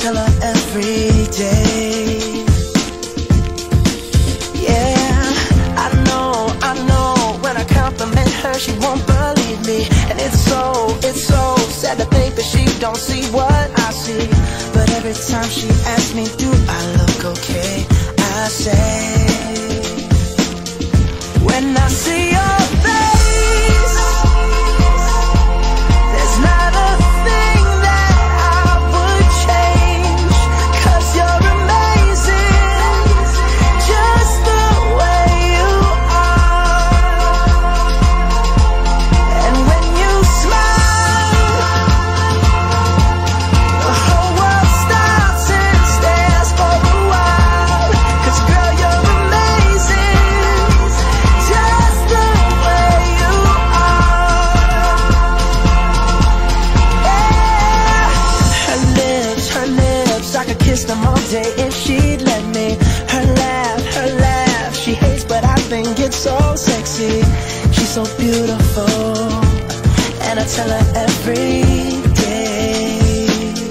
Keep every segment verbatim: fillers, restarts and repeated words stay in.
tell her every day. Yeah, I know, I know, when I compliment her she won't believe me. And it's so, it's so sad to think that she don't see what I see. But every time she asks me, do I look okay, I say, when I see your face, there's not a thing that I would change, 'cause you're amazing, just the way you are. And when you smile, the whole world stops and stares for a while. 'Cause girl, you're amazing, just the way you are. Yeah. Her lips, her lips, I could kiss them all day if she'd let me. Her laugh, her laugh, she hates but I think it's so sexy. She's so beautiful, and I tell her every day.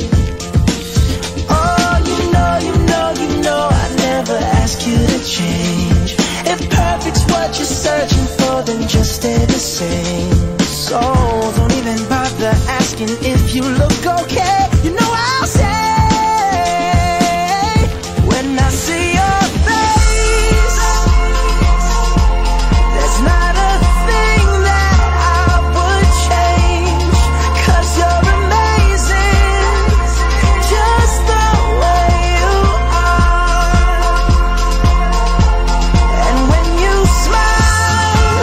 Oh, you know, you know, you know, I never ask you to change. If perfect's what you're searching for, then just stay the same. So don't even bother asking if you look okay. You know I'll say, when I see your face, there's not a thing that I would change, 'cause you're amazing, just the way you are. And when you smile,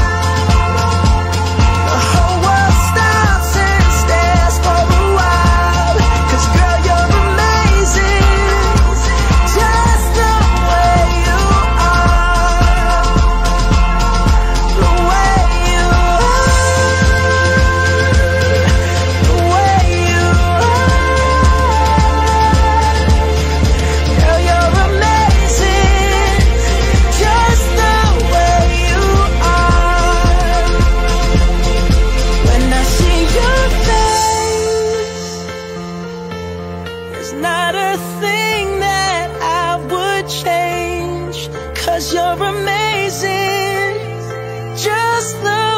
the whole world stops and stares for a while. 'Cause girl, you're amazing, just the way you are. The way you are, the way you are. Girl, you're amazing, just the way you are. When I see your face, there's not a thing that I would change, 'cause you're amazing, just the